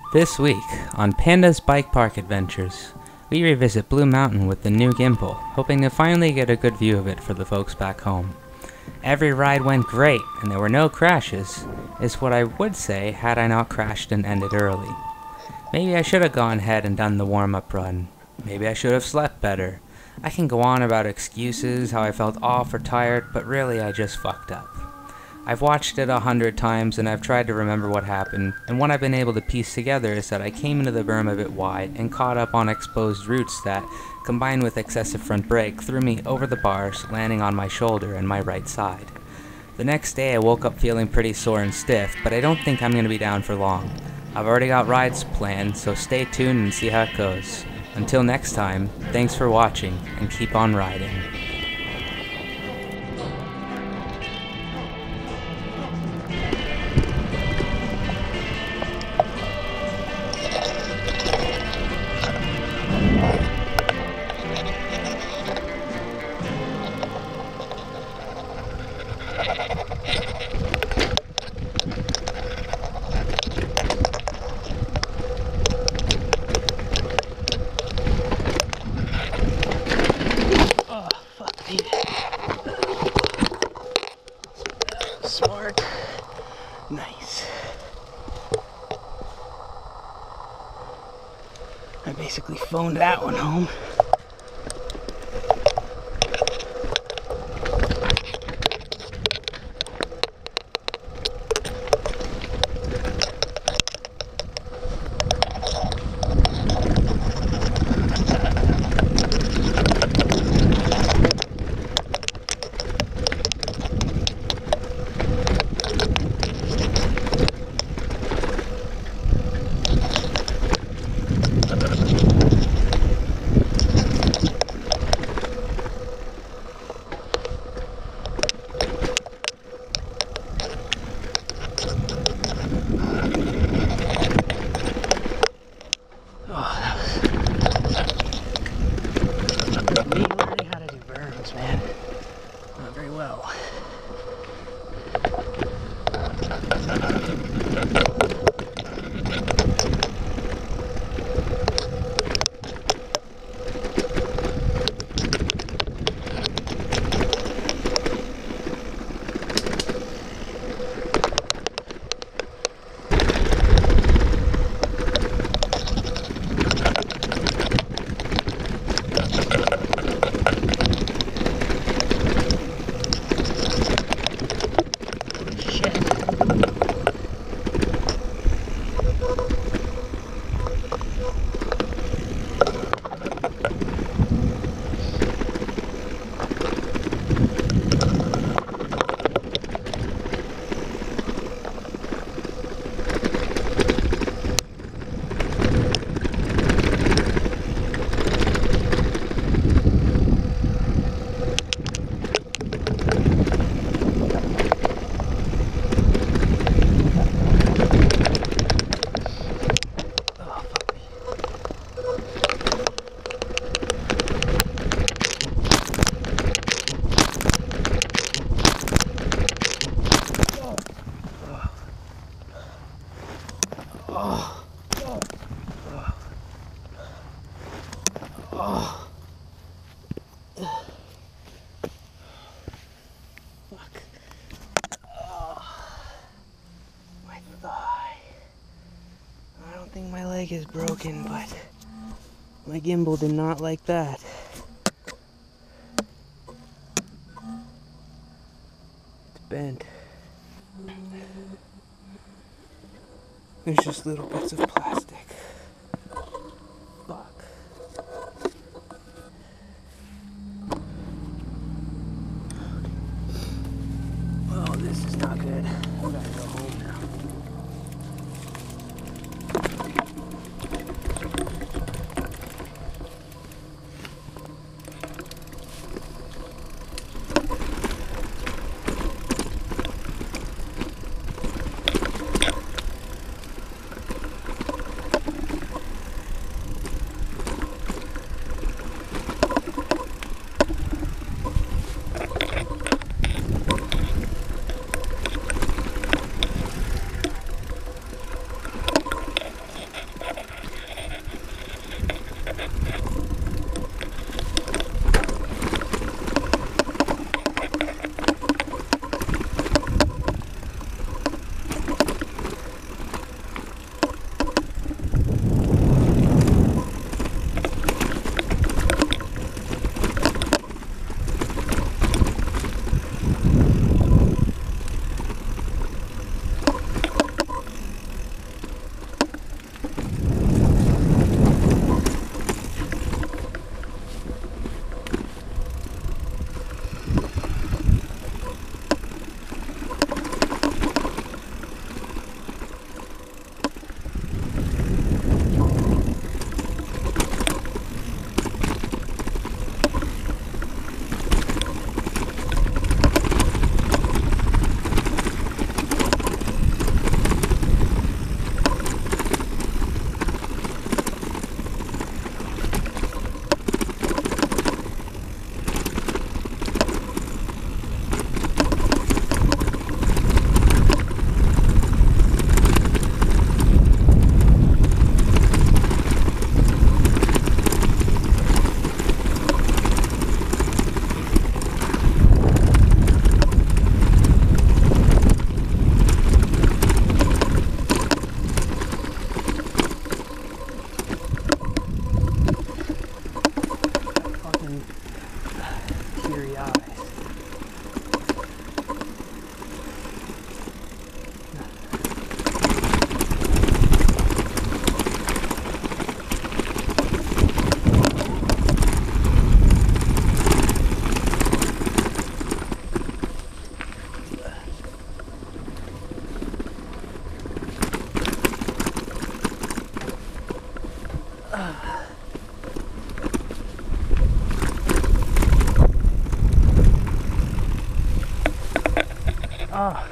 This week, on Panda's Bike Park Adventures, we revisit Blue Mountain with the new gimbal, hoping to finally get a good view of it for the folks back home. Every ride went great, and there were no crashes, is what I would say had I not crashed and ended early. Maybe I should have gone ahead and done the warm-up run. Maybe I should have slept better. I can go on about excuses, how I felt off or tired, but really I just fucked up. I've watched it 100 times and I've tried to remember what happened, and what I've been able to piece together is that I came into the berm a bit wide and caught up on exposed roots that, combined with excessive front brake, threw me over the bars, landing on my shoulder and my right side. The next day I woke up feeling pretty sore and stiff, but I don't think I'm going to be down for long. I've already got rides planned, so stay tuned and see how it goes. Until next time, thanks for watching and keep on riding. Smart. Nice. I basically phoned that one home. Me learning how to do berms, man. Not very well. Fuck. My thigh. I don't think my leg is broken, but my gimbal did not like that. It's bent. There's just little bits of plastic. Fuck. Well, this is not good. I gotta go home now. Oh.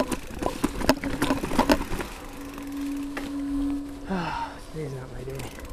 Today's not my day.